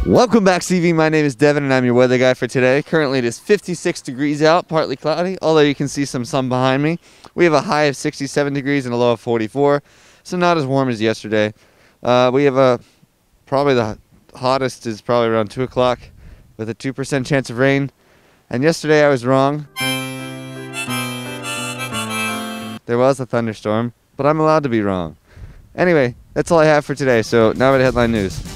Welcome back, CV. My name is Devin and I'm your weather guy for today. Currently it is 56 degrees out, partly cloudy, although you can see some sun behind me. We have a high of 67 degrees and a low of 44, so not as warm as yesterday. We have probably the hottest is probably around 2 o'clock with a 2% chance of rain. And yesterday I was wrong. There was a thunderstorm, but I'm allowed to be wrong. Anyway, that's all I have for today, so now to headline news.